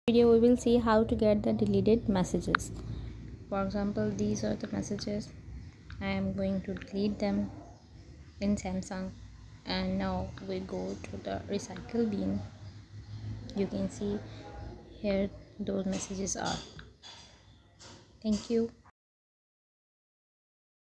Video we will see how to get the deleted messages. For example, these are the messages. I am going to delete them in Samsung, and now we go to the recycle bin. You can see here those messages are. Thank you.